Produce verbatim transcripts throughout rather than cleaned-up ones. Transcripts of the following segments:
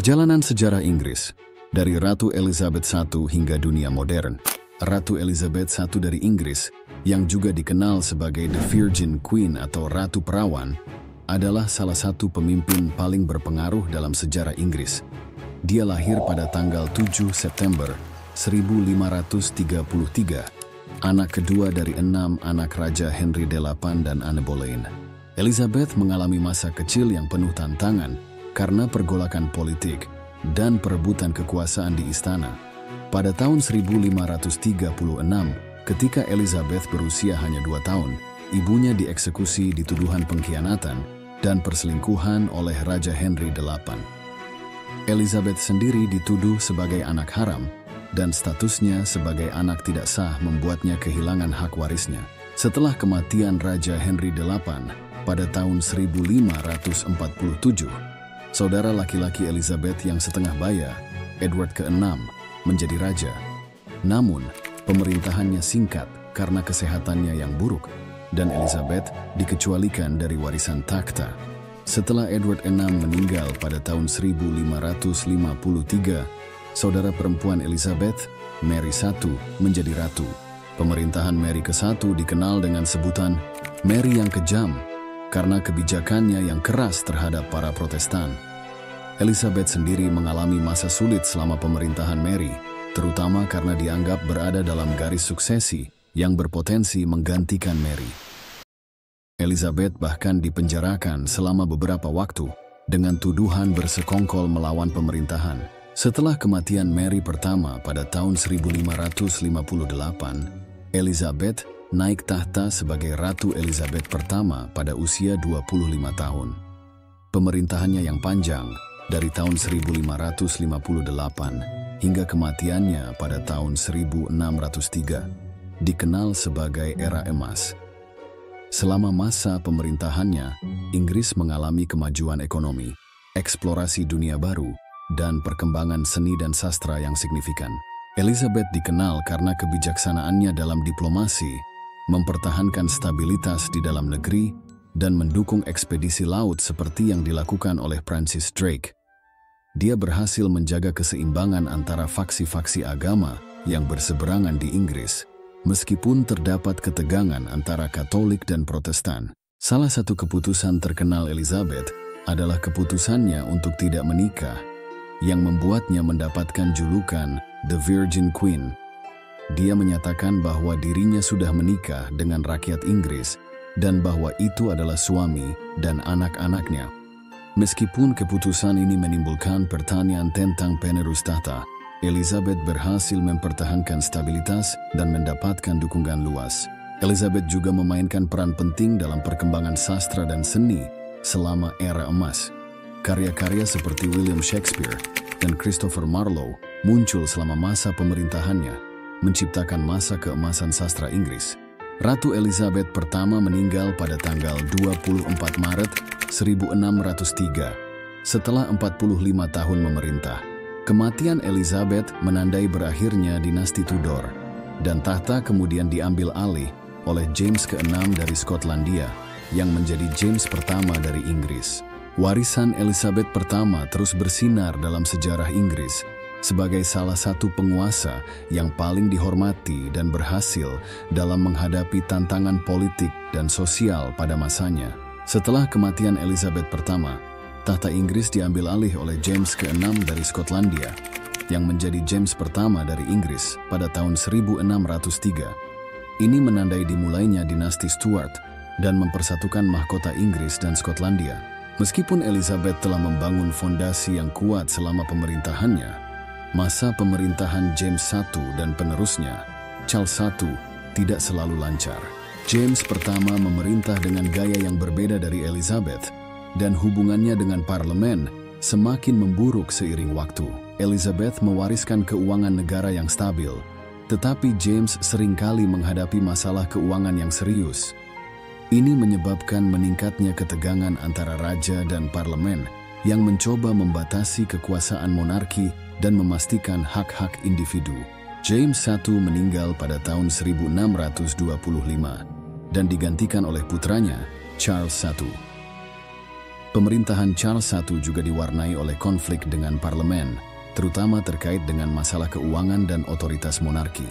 Perjalanan sejarah Inggris dari Ratu Elizabeth satu hingga dunia modern. Ratu Elizabeth satu dari Inggris, yang juga dikenal sebagai The Virgin Queen atau Ratu Perawan, adalah salah satu pemimpin paling berpengaruh dalam sejarah Inggris. Dia lahir pada tanggal tujuh September seribu lima ratus tiga puluh tiga, anak kedua dari enam anak Raja Henry delapan dan Anne Boleyn. Elizabeth mengalami masa kecil yang penuh tantangan karena pergolakan politik dan perebutan kekuasaan di istana. Pada tahun seribu lima ratus tiga puluh enam, ketika Elizabeth berusia hanya dua tahun, ibunya dieksekusi di tuduhan pengkhianatan dan perselingkuhan oleh Raja Henry delapan. Elizabeth sendiri dituduh sebagai anak haram, dan statusnya sebagai anak tidak sah membuatnya kehilangan hak warisnya. Setelah kematian Raja Henry delapan pada tahun seribu lima ratus empat puluh tujuh, saudara laki-laki Elizabeth yang setengah baya, Edward keenam, menjadi raja. Namun, pemerintahannya singkat karena kesehatannya yang buruk, dan Elizabeth dikecualikan dari warisan takhta. Setelah Edward keenam meninggal pada tahun seribu lima ratus lima puluh tiga, saudara perempuan Elizabeth, Mary satu, menjadi ratu. Pemerintahan Mary ke satu dikenal dengan sebutan Mary yang kejam karena kebijakannya yang keras terhadap para Protestan. Elizabeth sendiri mengalami masa sulit selama pemerintahan Mary, terutama karena dianggap berada dalam garis suksesi yang berpotensi menggantikan Mary. Elizabeth bahkan dipenjarakan selama beberapa waktu dengan tuduhan bersekongkol melawan pemerintahan. Setelah kematian Mary pertama pada tahun seribu lima ratus lima puluh delapan, Elizabeth naik tahta sebagai Ratu Elizabeth pertama pada usia dua puluh lima tahun. Pemerintahannya yang panjang, dari tahun seribu lima ratus lima puluh delapan hingga kematiannya pada tahun seribu enam ratus tiga, dikenal sebagai era emas. Selama masa pemerintahannya, Inggris mengalami kemajuan ekonomi, eksplorasi dunia baru, dan perkembangan seni dan sastra yang signifikan. Elizabeth dikenal karena kebijaksanaannya dalam diplomasi, mempertahankan stabilitas di dalam negeri, dan mendukung ekspedisi laut seperti yang dilakukan oleh Francis Drake. Dia berhasil menjaga keseimbangan antara faksi-faksi agama yang berseberangan di Inggris, meskipun terdapat ketegangan antara Katolik dan Protestan. Salah satu keputusan terkenal Elizabeth adalah keputusannya untuk tidak menikah, yang membuatnya mendapatkan julukan The Virgin Queen. Dia menyatakan bahwa dirinya sudah menikah dengan rakyat Inggris dan bahwa itu adalah suami dan anak-anaknya. Meskipun keputusan ini menimbulkan pertanyaan tentang penerus tahta, Elizabeth berhasil mempertahankan stabilitas dan mendapatkan dukungan luas. Elizabeth juga memainkan peran penting dalam perkembangan sastra dan seni selama era emas. Karya-karya seperti William Shakespeare dan Christopher Marlowe muncul selama masa pemerintahannya, menciptakan masa keemasan sastra Inggris. Ratu Elizabeth pertama meninggal pada tanggal dua puluh empat Maret seribu enam ratus tiga, setelah empat puluh lima tahun memerintah. Kematian Elizabeth menandai berakhirnya dinasti Tudor, dan tahta kemudian diambil alih oleh James keenam dari Skotlandia, yang menjadi James pertama dari Inggris. Warisan Elizabeth pertama terus bersinar dalam sejarah Inggris sebagai salah satu penguasa yang paling dihormati dan berhasil dalam menghadapi tantangan politik dan sosial pada masanya. Setelah kematian Elizabeth pertama, tahta Inggris diambil alih oleh James keenam dari Skotlandia, yang menjadi James pertama dari Inggris pada tahun seribu enam ratus tiga. Ini menandai dimulainya dinasti Stuart dan mempersatukan mahkota Inggris dan Skotlandia. Meskipun Elizabeth telah membangun fondasi yang kuat selama pemerintahannya, masa pemerintahan James satu dan penerusnya, Charles satu, tidak selalu lancar. James pertama memerintah dengan gaya yang berbeda dari Elizabeth, dan hubungannya dengan parlemen semakin memburuk seiring waktu. Elizabeth mewariskan keuangan negara yang stabil, tetapi James seringkali menghadapi masalah keuangan yang serius. Ini menyebabkan meningkatnya ketegangan antara raja dan parlemen yang mencoba membatasi kekuasaan monarki dan memastikan hak-hak individu. James satu meninggal pada tahun seribu enam ratus dua puluh lima dan digantikan oleh putranya, Charles satu. Pemerintahan Charles satu juga diwarnai oleh konflik dengan parlemen, terutama terkait dengan masalah keuangan dan otoritas monarki.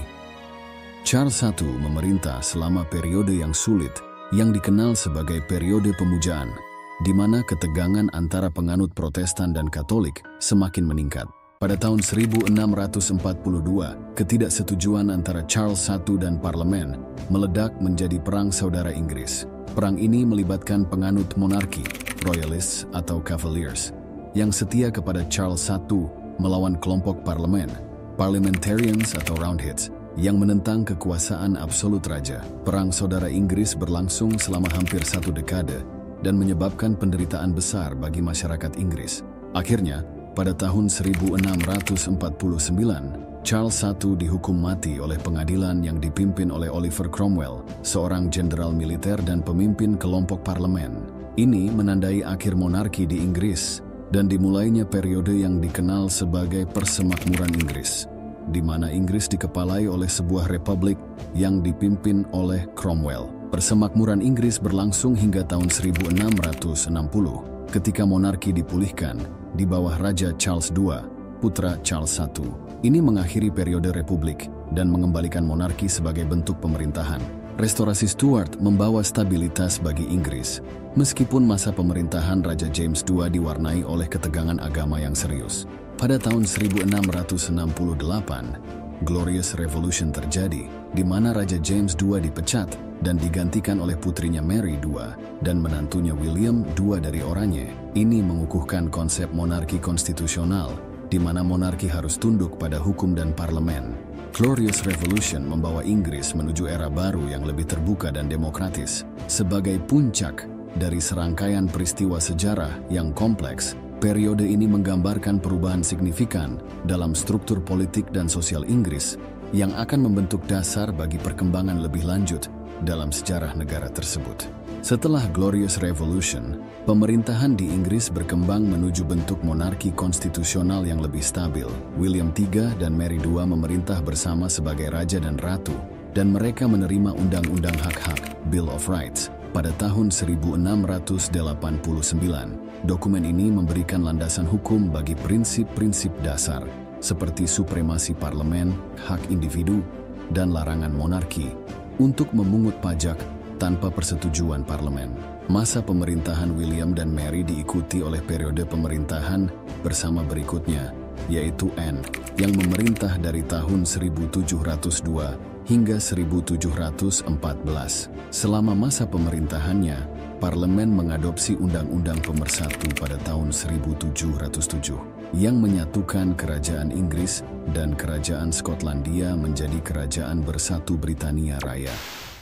Charles satu memerintah selama periode yang sulit yang dikenal sebagai periode pemujaan, di mana ketegangan antara penganut Protestan dan Katolik semakin meningkat. Pada tahun seribu enam ratus empat puluh dua, ketidaksetujuan antara Charles satu dan parlemen meledak menjadi Perang Saudara Inggris. Perang ini melibatkan penganut monarki, Royalists atau Cavaliers, yang setia kepada Charles satu melawan kelompok parlemen, Parliamentarians atau Roundheads, yang menentang kekuasaan absolut raja. Perang Saudara Inggris berlangsung selama hampir satu dekade dan menyebabkan penderitaan besar bagi masyarakat Inggris. Akhirnya, pada tahun seribu enam ratus empat puluh sembilan, Charles satu dihukum mati oleh pengadilan yang dipimpin oleh Oliver Cromwell, seorang jenderal militer dan pemimpin kelompok parlemen. Ini menandai akhir monarki di Inggris dan dimulainya periode yang dikenal sebagai Persemakmuran Inggris, di mana Inggris dikepalai oleh sebuah republik yang dipimpin oleh Cromwell. Persemakmuran Inggris berlangsung hingga tahun seribu enam ratus enam puluh, ketika monarki dipulihkan di bawah Raja Charles kedua, putra Charles satu. Ini mengakhiri periode republik dan mengembalikan monarki sebagai bentuk pemerintahan. Restorasi Stuart membawa stabilitas bagi Inggris, meskipun masa pemerintahan Raja James kedua diwarnai oleh ketegangan agama yang serius. Pada tahun seribu enam ratus enam puluh delapan, Glorious Revolution terjadi, di mana Raja James kedua dipecat dan digantikan oleh putrinya Mary kedua dan menantunya William kedua dari oranye. Ini mengukuhkan konsep monarki konstitusional, di mana monarki harus tunduk pada hukum dan parlemen. Glorious Revolution membawa Inggris menuju era baru yang lebih terbuka dan demokratis. Sebagai puncak dari serangkaian peristiwa sejarah yang kompleks, periode ini menggambarkan perubahan signifikan dalam struktur politik dan sosial Inggris yang akan membentuk dasar bagi perkembangan lebih lanjut dalam sejarah negara tersebut. Setelah Glorious Revolution, pemerintahan di Inggris berkembang menuju bentuk monarki konstitusional yang lebih stabil. William ketiga dan Mary kedua memerintah bersama sebagai raja dan ratu, dan mereka menerima Undang-Undang Hak-Hak, Bill of Rights, pada tahun seribu enam ratus delapan puluh sembilan. Dokumen ini memberikan landasan hukum bagi prinsip-prinsip dasar, seperti supremasi parlemen, hak individu, dan larangan monarki untuk memungut pajak tanpa persetujuan parlemen. Masa pemerintahan William dan Mary diikuti oleh periode pemerintahan bersama berikutnya, yaitu Anne, yang memerintah dari tahun seribu tujuh ratus dua hingga seribu tujuh ratus empat belas. Selama masa pemerintahannya, parlemen mengadopsi Undang-Undang Pemersatu pada tahun seribu tujuh ratus tujuh, yang menyatukan Kerajaan Inggris dan Kerajaan Skotlandia menjadi Kerajaan Bersatu Britania Raya.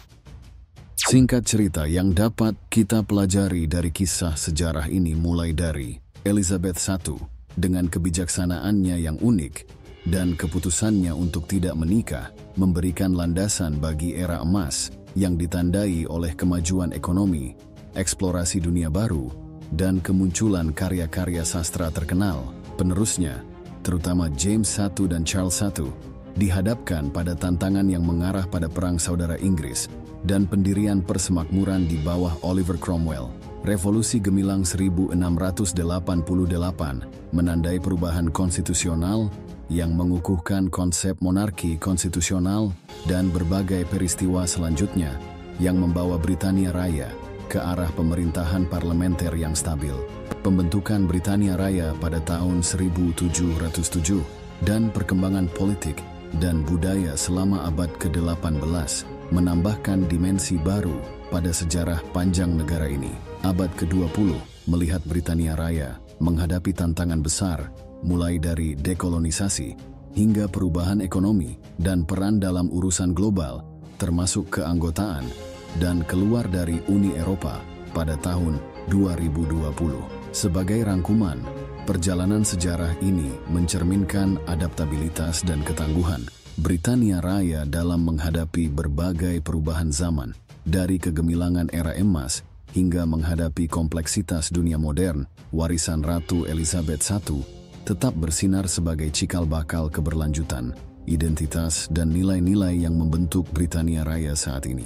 Singkat cerita yang dapat kita pelajari dari kisah sejarah ini mulai dari Elizabeth satu dengan kebijaksanaannya yang unik dan keputusannya untuk tidak menikah memberikan landasan bagi era emas yang ditandai oleh kemajuan ekonomi, eksplorasi dunia baru, dan kemunculan karya-karya sastra terkenal. Penerusnya, terutama James satu dan Charles satu, dihadapkan pada tantangan yang mengarah pada Perang Saudara Inggris dan pendirian Persemakmuran di bawah Oliver Cromwell. Revolusi Gemilang seribu enam ratus delapan puluh delapan menandai perubahan konstitusional yang mengukuhkan konsep monarki konstitusional dan berbagai peristiwa selanjutnya yang membawa Britania Raya ke arah pemerintahan parlementer yang stabil. Pembentukan Britania Raya pada tahun seribu tujuh ratus tujuh dan perkembangan politik dan budaya selama abad ke delapan belas menambahkan dimensi baru pada sejarah panjang negara ini. Abad ke dua puluh melihat Britania Raya menghadapi tantangan besar, mulai dari dekolonisasi hingga perubahan ekonomi dan peran dalam urusan global, termasuk keanggotaan dan keluar dari Uni Eropa pada tahun dua ribu dua puluh. Sebagai rangkuman, perjalanan sejarah ini mencerminkan adaptabilitas dan ketangguhan Britania Raya dalam menghadapi berbagai perubahan zaman, dari kegemilangan era emas hingga menghadapi kompleksitas dunia modern. Warisan Ratu Elizabeth satu tetap bersinar sebagai cikal bakal keberlanjutan, identitas, dan nilai-nilai yang membentuk Britania Raya saat ini.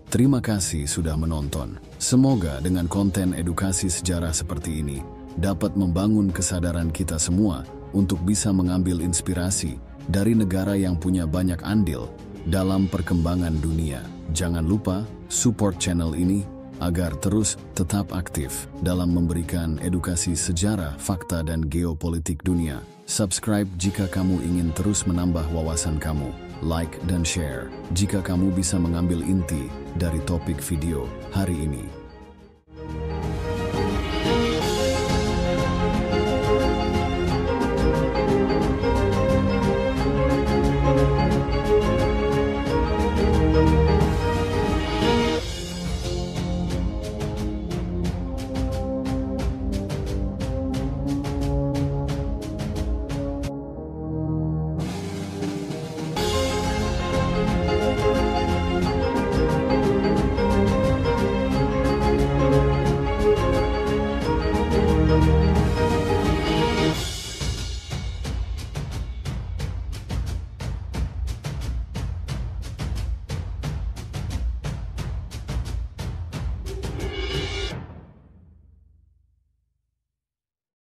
Terima kasih sudah menonton. Semoga dengan konten edukasi sejarah seperti ini dapat membangun kesadaran kita semua untuk bisa mengambil inspirasi dari negara yang punya banyak andil dalam perkembangan dunia. Jangan lupa support channel ini agar terus tetap aktif dalam memberikan edukasi sejarah, fakta, dan geopolitik dunia. Subscribe jika kamu ingin terus menambah wawasan kamu. Like dan share jika kamu bisa mengambil inti dari topik video hari ini.